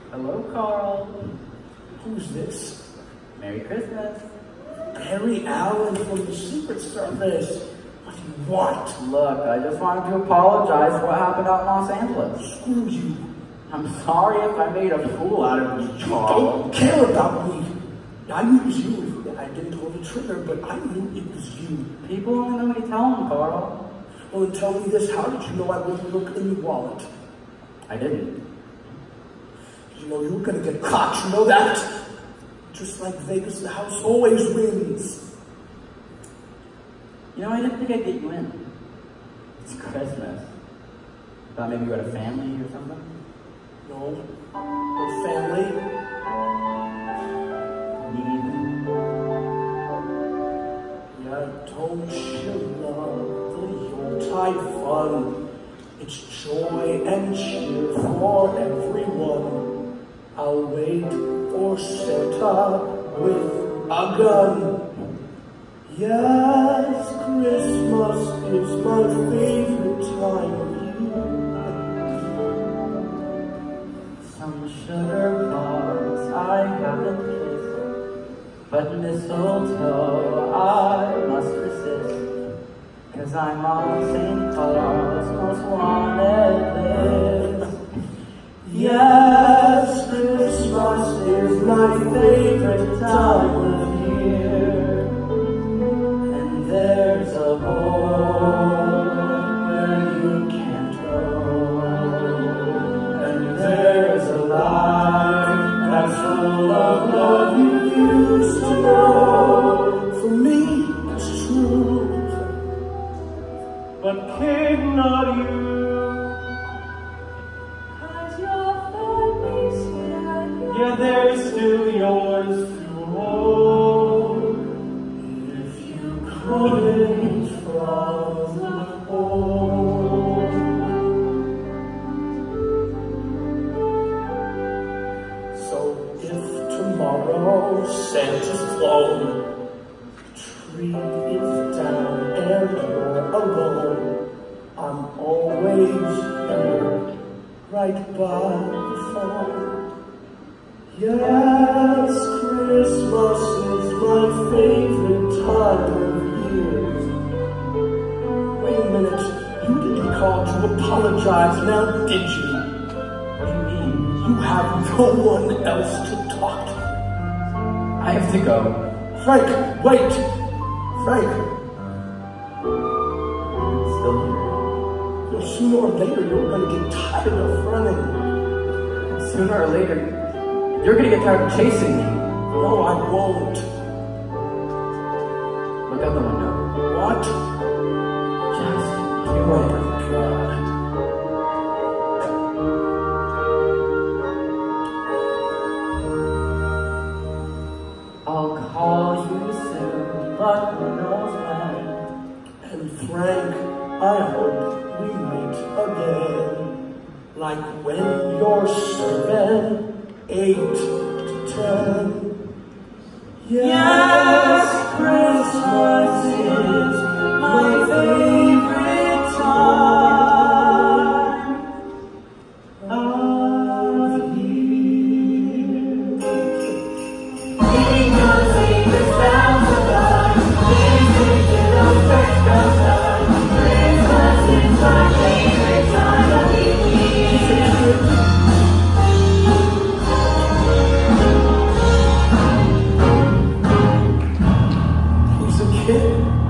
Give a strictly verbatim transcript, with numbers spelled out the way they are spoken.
Hello, Carl. Who's this? Merry Christmas. Barry Allen from the Secret Service. What do you want? Look, I just wanted to apologize for what happened out in Los Angeles. Screw you. I'm sorry if I made a fool out of you, Carl. Don't care about me. I knew it was you. I didn't pull the trigger, but I knew it was you. People only know what you tell them, Carl. Well, then tell me this. How did you know I wouldn't look in your wallet? I didn't. You know you were going to get caught. You know that? Just like Vegas, the house always wins. You know, I didn't think I'd get you in. It's Christmas. Thought maybe you had a family or something? No. No family. Me either. Yeah, don't you love the Yuletide fun? It's joy and cheer for everyone. I'll wait for Santa with a gun. Yes, Christmas is my favorite time of year. Some sugar bombs I haven't kissed, but mistletoe I must resist, 'cause I'm on Saint Paul's most wanted list. Yes, Christmas is my favorite time of year, and there's a home where you can't go, and there's a life that's full of love you used to know. For me, it's true. But kid, not you. Yeah, there's still yours to hold. If you couldn't from the cold. So if tomorrow Santa's flown, the tree is down and you're alone, I'm always here, right by the phone. Yes, Christmas is my favorite time of year. Wait a minute, you didn't call to apologize now, did you? What do you mean? You have no one else to talk to. I have to go. Frank, wait! Frank, I'm still here. you know, sooner or later you're gonna get tired of running. Sooner or later, you're gonna get tired of chasing me. No, I won't. Look out the window. What? Just Oh you my wait. God. I'll call you soon, but who knows when. And Frank, I hope we meet again. Like when you're seven, eight to ten. Yes, Christmas is my favorite time of year. Sing your favorite sounds of life, sing it on Christmas time. Christmas is my favorite time of year. He's a kid.